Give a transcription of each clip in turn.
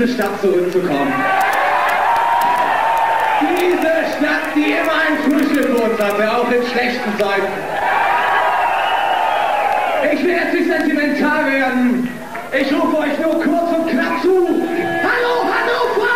diese Stadt zurückzukommen. Diese Stadt, die immer ein Frühstück für uns hatte, auch in schlechten Zeiten. Ich will jetzt nicht sentimental werden. Ich rufe euch nur kurz und knapp zu. Hallo, Hannover!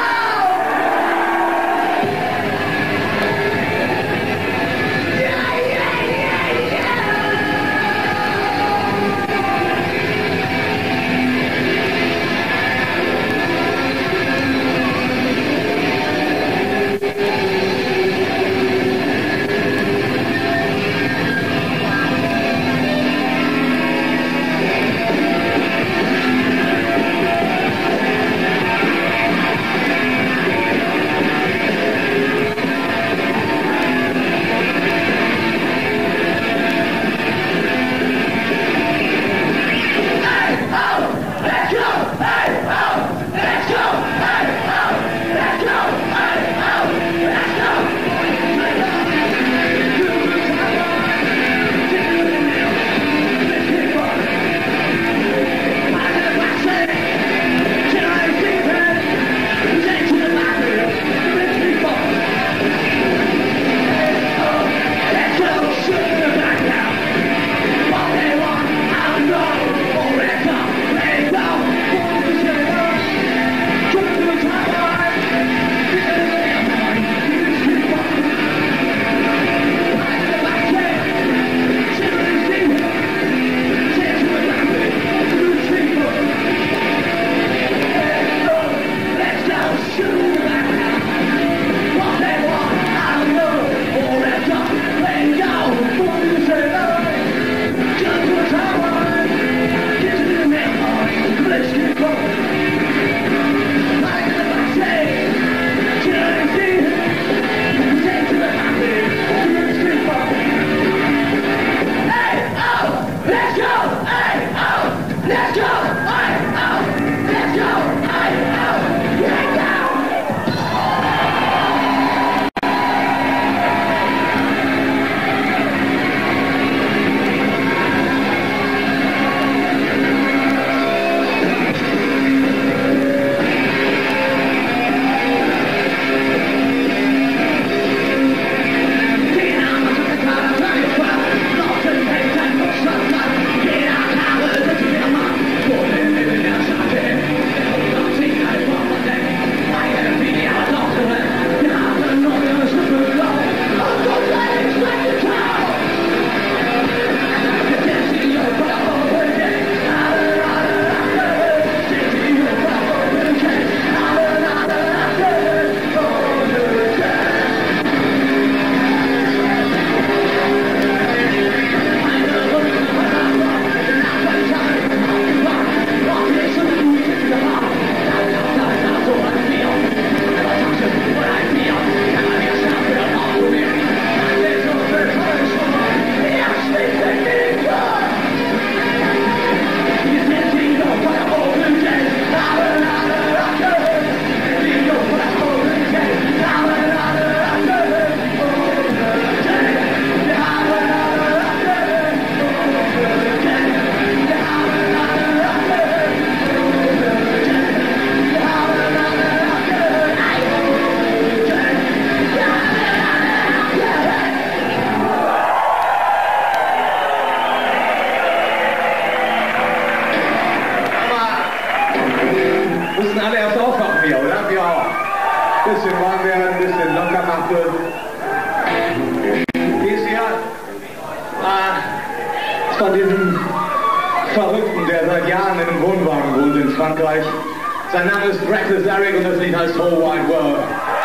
Bisschen warm werden, ein bisschen locker machen. Dies hier ist von diesem Verrückten, der seit Jahren in einem Wohnwagen wohnt in Frankreich. Sein Name ist Reckless Eric und das Lied heißt Whole Wide World.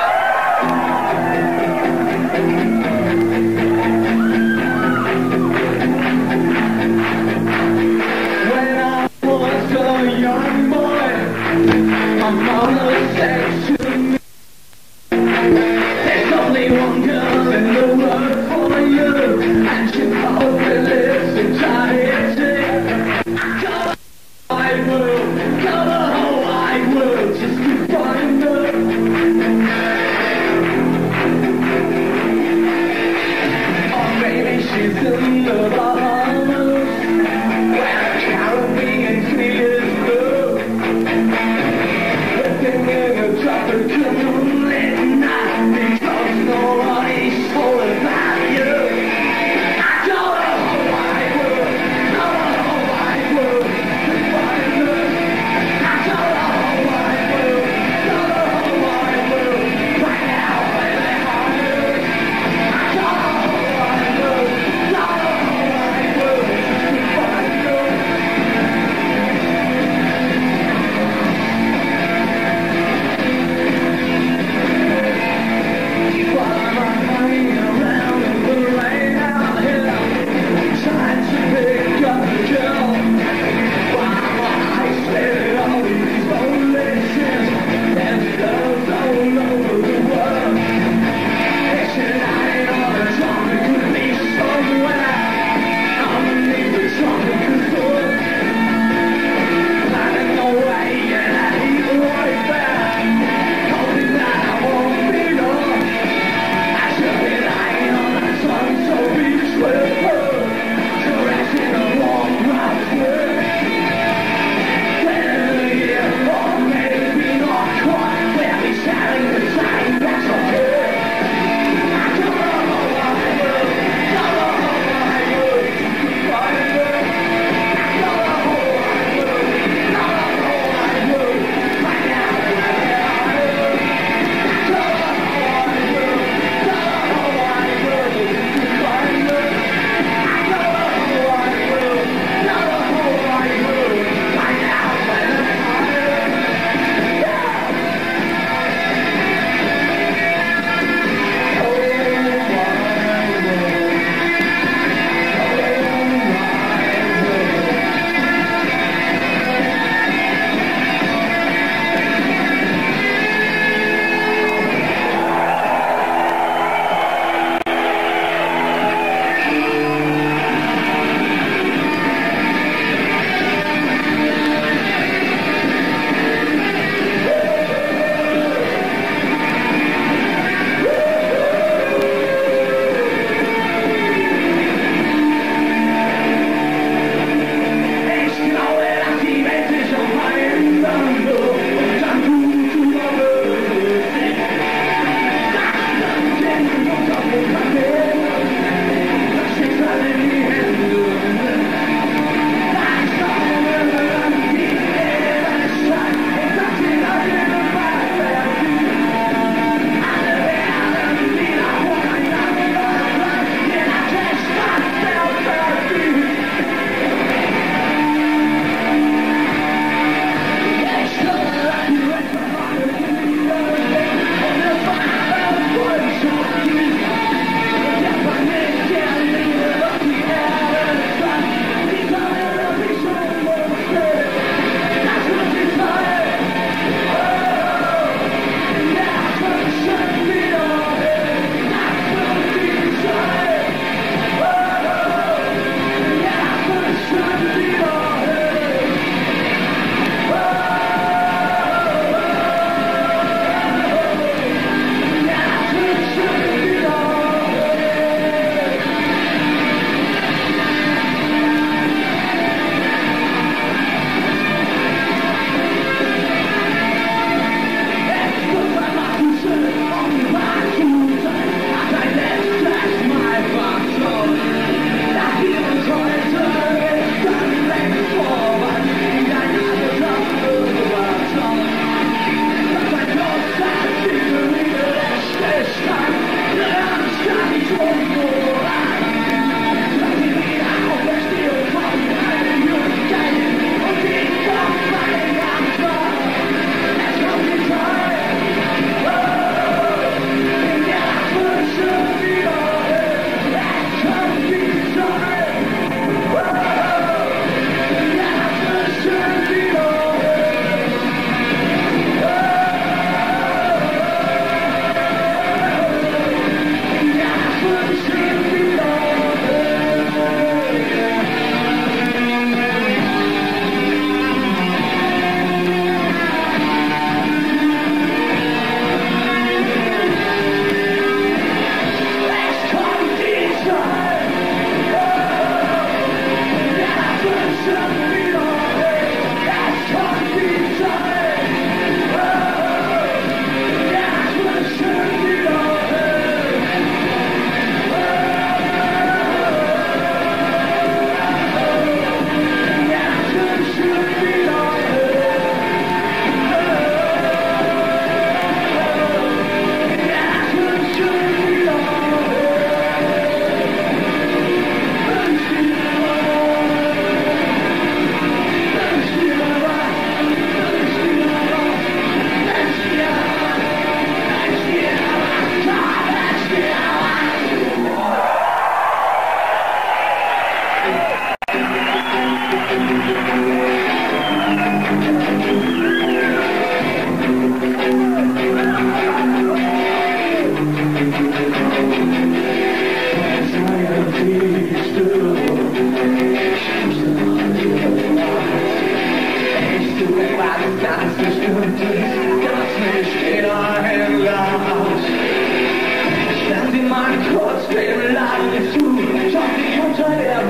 When I was a young boy, my mother said to me, there's only one girl in the world for you, and she probably lives in Tahiti. Go the wide world, go the whole wide world, just to find her. Or maybe she's in the Bahamas, where the Caribbean sea is blue.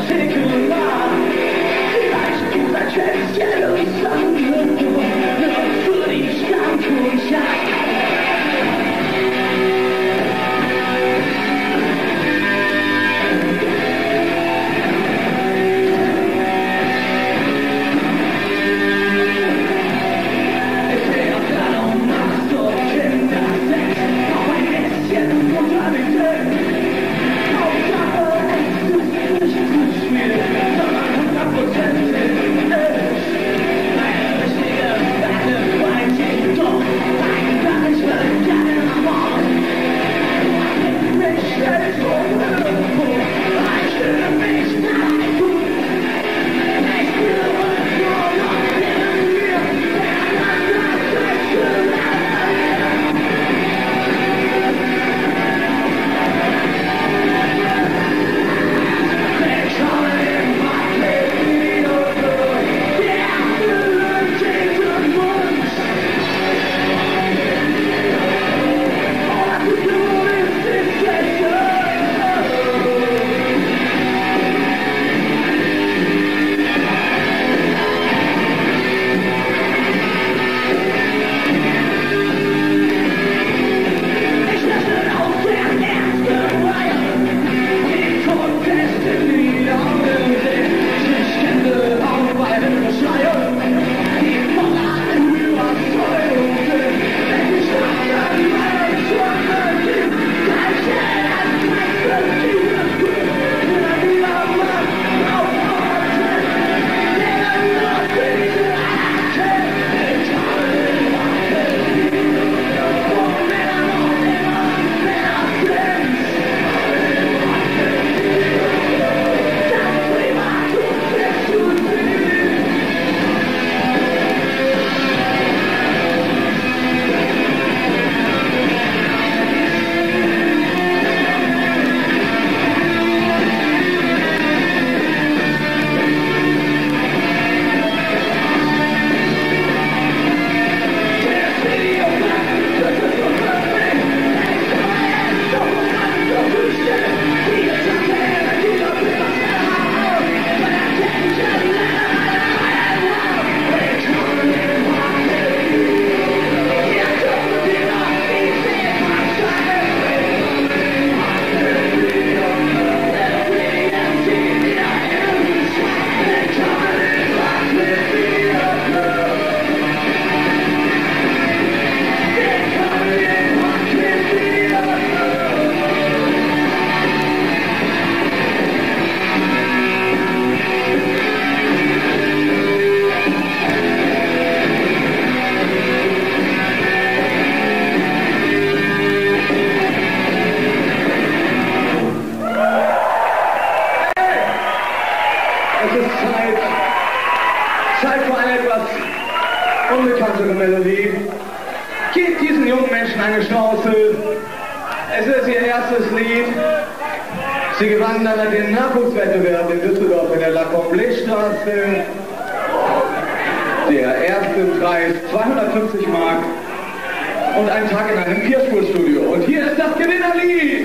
unbekanntere Melodie. Gebt diesen jungen Menschen eine Chance. Es ist ihr erstes Lied. Sie gewannen dann den Nachwuchswettbewerb in Düsseldorf in der La Comblé-Straße. Der erste Preis 250 Mark und einen Tag in einem Vierspurstudio. Und hier ist das Gewinnerlied.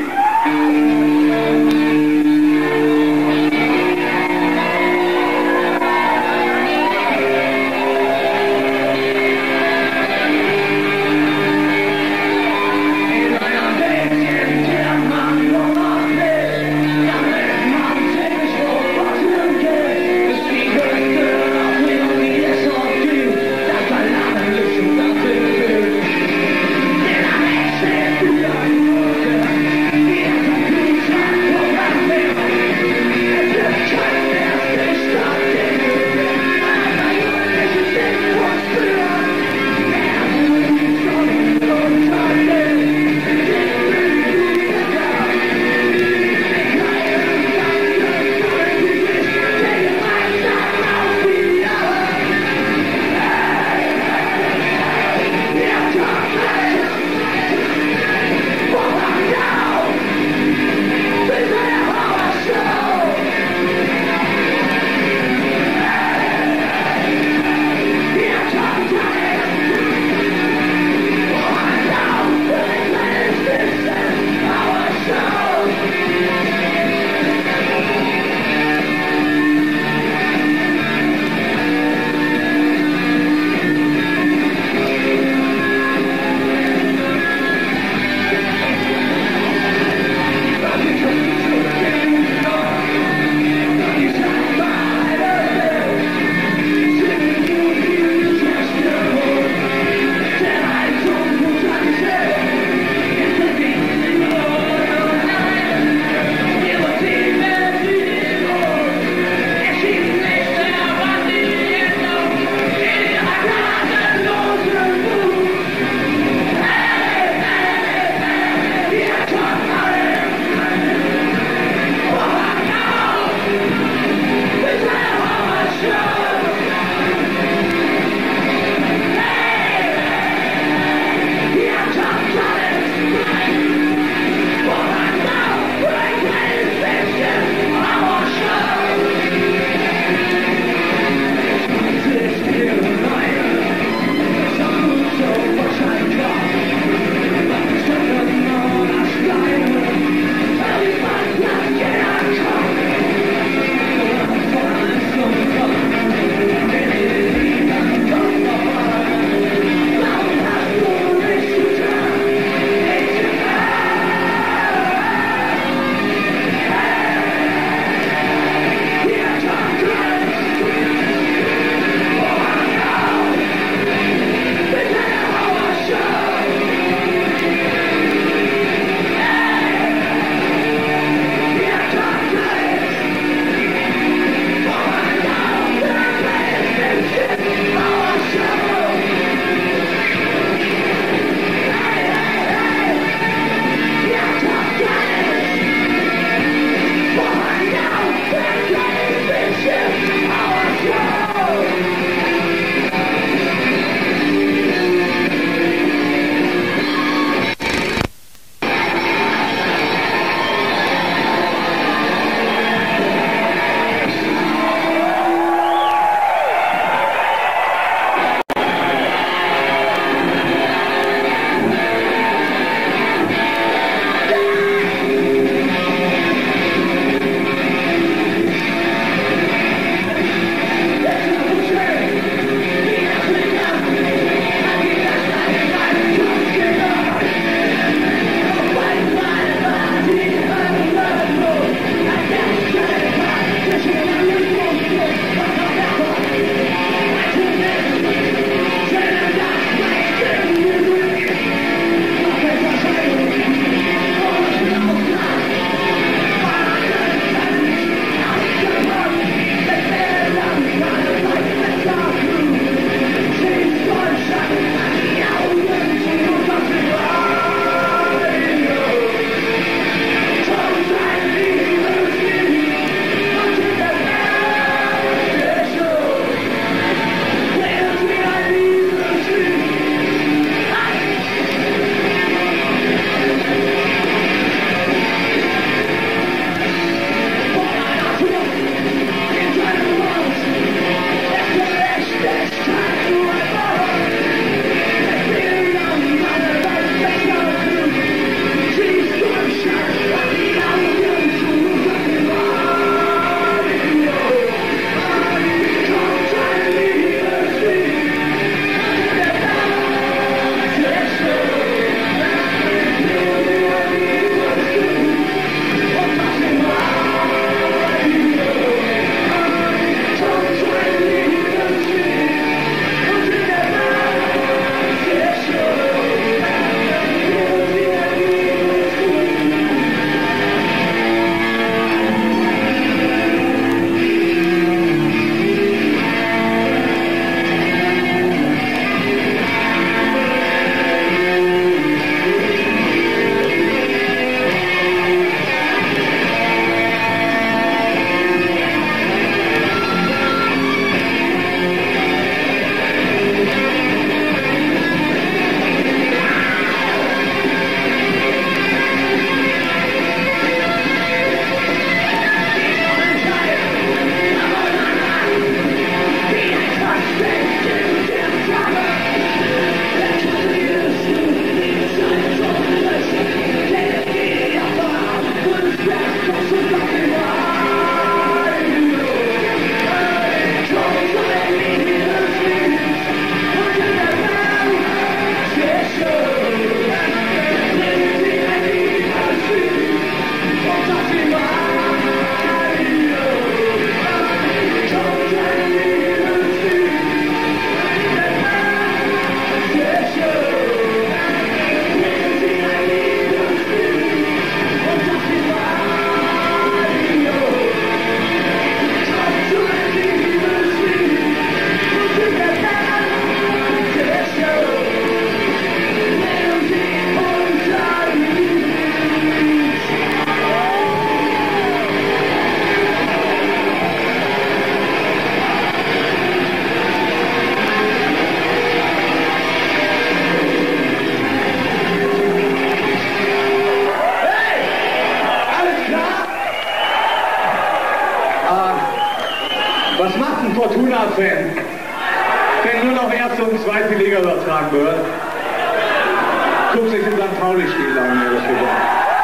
Was macht ein Fortuna-Fan, wenn nur noch erste und zweite Liga übertragen wird? Guckt sich den St. Pauli-Spiel an, mir das gesagt.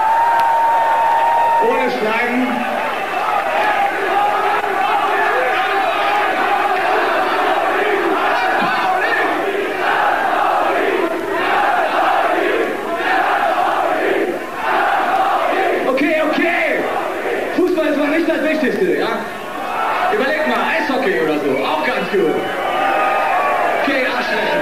Ohne Schneiden. Okay, okay. Fußball ist noch nicht das Wichtigste, ja? Überlegt mal, Eishockey oder so, auch ganz gut. Okay, Arschlöcher.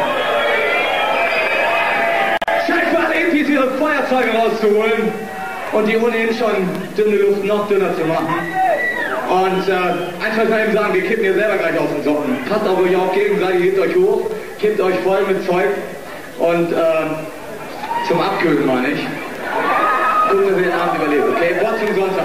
Scheint mal Impis ihre Feuerzeuge rauszuholen und die ohnehin schon dünne Luft noch dünner zu machen. Und eins muss man eben sagen, wir kippen hier selber gleich aus den Socken. Passt auf euch auch gegenseitig, hebt euch hoch, kippt euch voll mit Zeug und zum Abkühlen meine ich. Gucken, dass ihr den Abend überlebt, okay? Wort zum Sonntag.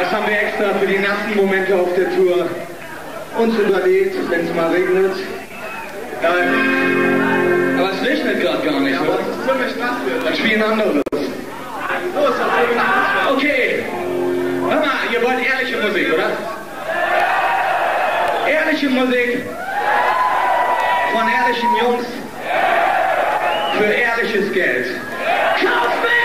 Das haben wir extra für die nassen Momente auf der Tour uns überlegt, wenn es mal regnet. Aber es regnet gerade gar nicht, oder? Es ist ziemlich nass wird. Dann spielen anderes. Okay. Hör mal, ihr wollt ehrliche Musik, oder? Ehrliche Musik von ehrlichen Jungs für ehrliches Geld. Kauf mich!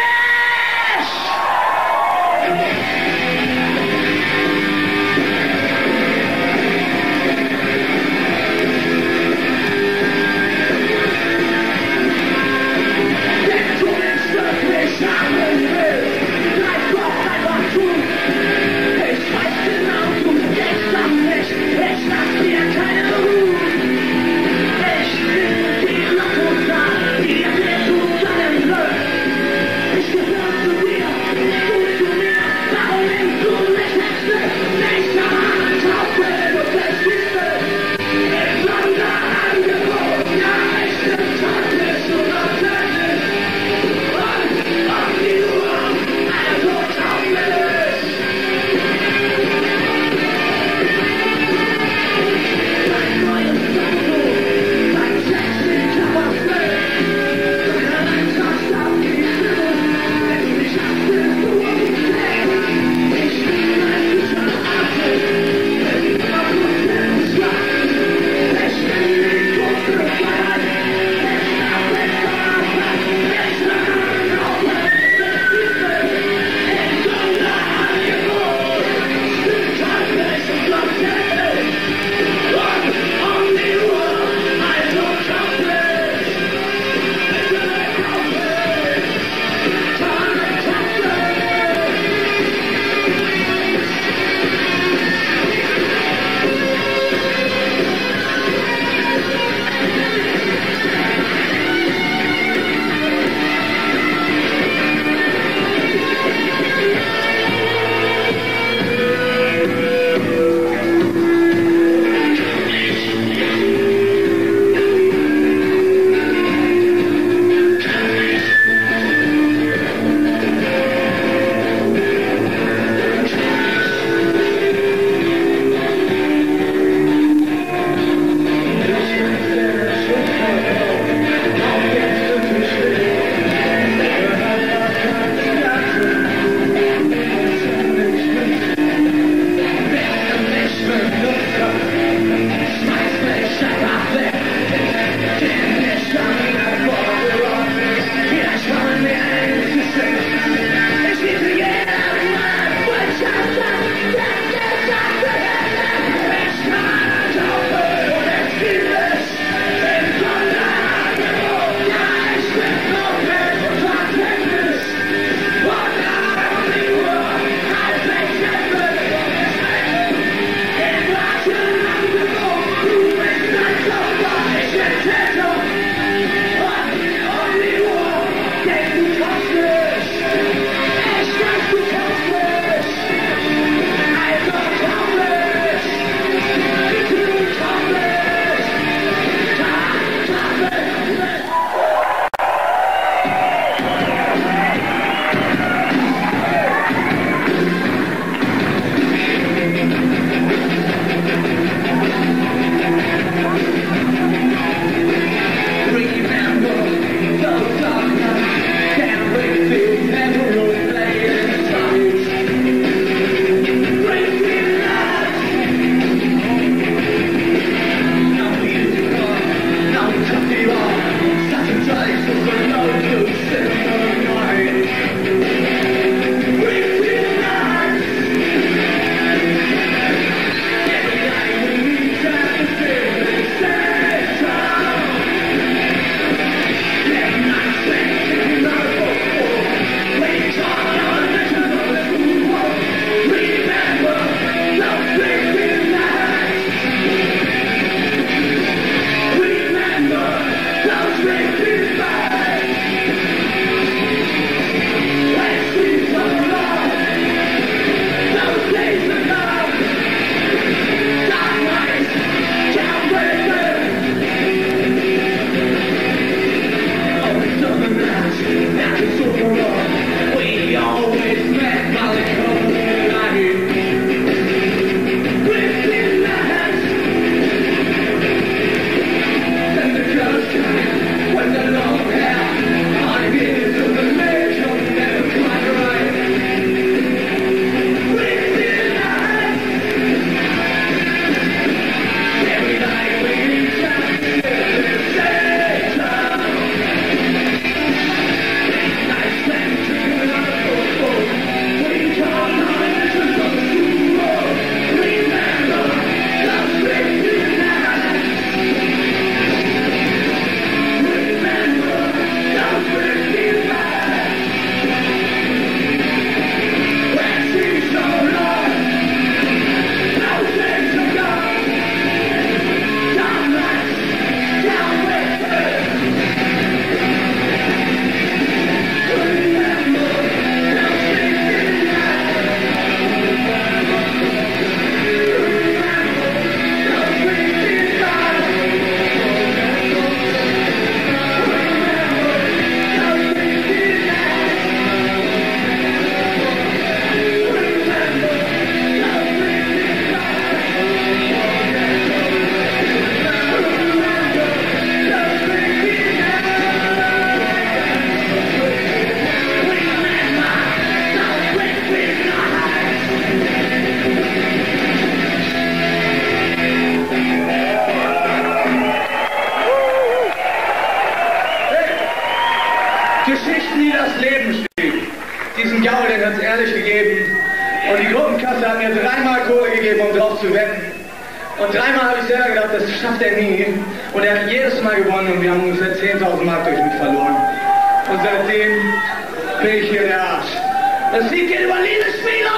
Die Krankenkasse hat mir 3-mal Kohle gegeben, um drauf zu wetten. Und 3-mal habe ich selber gedacht, das schafft er nie. Und er hat jedes Mal gewonnen und wir haben ungefähr 10.000 Mark durch mich verloren. Und seitdem bin ich hier der Arsch. Das Lied geht über Liebesspiele!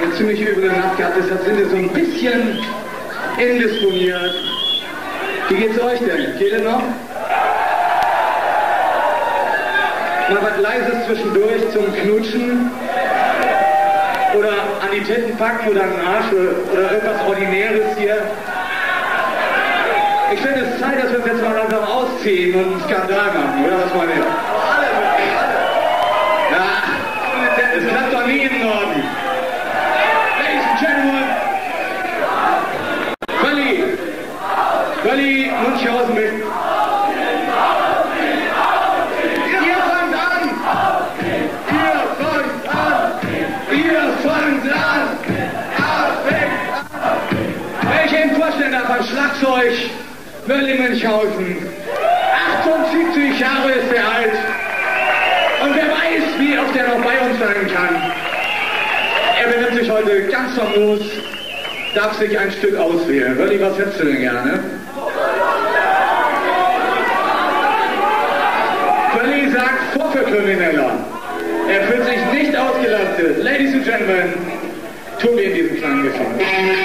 eine ziemlich üble Nacht gehabt, deshalb sind wir so ein bisschen indisponiert. Wie geht's euch denn? Geht ihr noch? Mal was Leises zwischendurch zum Knutschen? Oder an die Titten packen oder an den Arsch oder irgendwas Ordinäres hier? Ich finde es Zeit, dass wir uns jetzt mal langsam ausziehen und einen Skandal machen, oder was meint ihr? Ja, es klappt doch nie im Norden. Ladies and Gentlemen, Völli Münchhausen mit. Ihr fangt an! Welche im Vorständer von Schlagzeug Völli Münchhausen. 78 Jahre ist er alt. Und wer weiß, wie oft er noch bei uns sein kann. Er benimmt sich heute ganz famos, darf sich ein Stück auswählen. Völli, was hättest du denn gerne? Völli sagt Vorführkrimineller. Er fühlt sich nicht ausgelastet. Ladies and Gentlemen, tun wir in diesem kleinen Gefallen.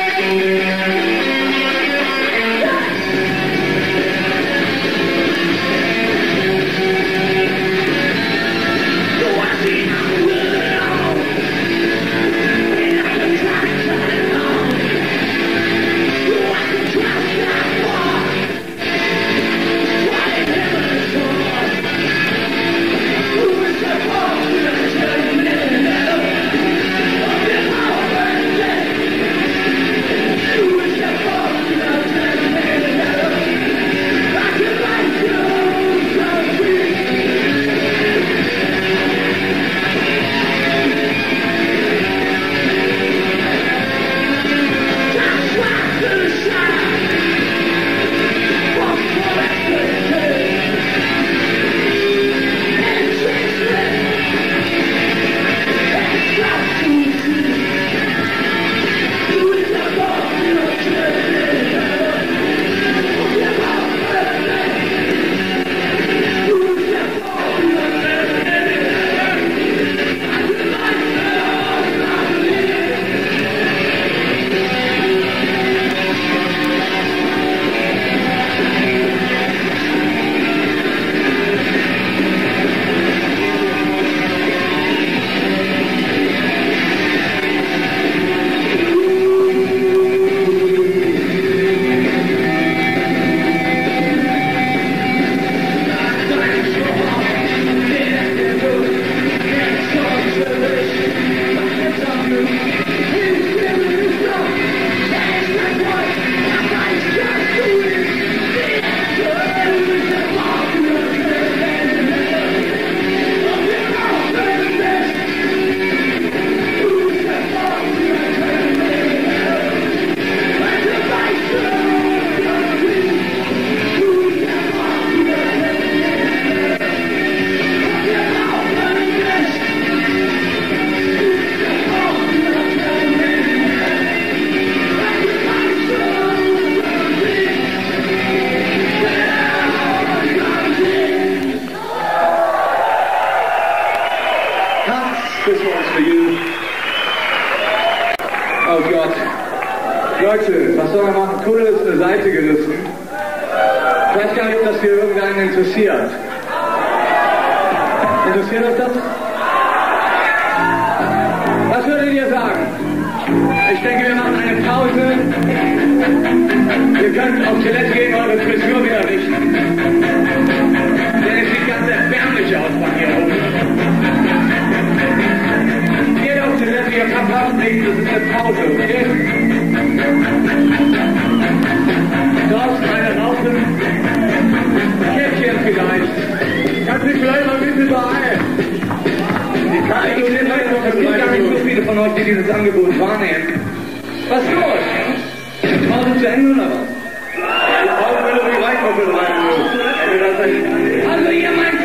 Oh Gott. Leute, was soll man machen? Tunnel ist eine Seite gerissen. Ich weiß gar nicht, ob das hier irgendeinen interessiert. Interessiert euch das? Was würdet ihr sagen? Ich denke, wir machen eine Pause. Ihr könnt auf Toilette gehen, eure Frisur wieder richten. Denn es sieht ganz erbärmlich aus von hier oben. Geht auf Toilette, ihr verpasst nichts, das ist eine Pause, okay? Draußen eine rauchen. Käffchen vielleicht. Kannst du vielleicht mal ein bisschen beeilen? Es gibt gar nicht so viele von euch, die dieses Angebot wahrnehmen. Was ist los? Pause zu Ende oder was? Die Pause will doch nicht reinkommen. Also ihr meint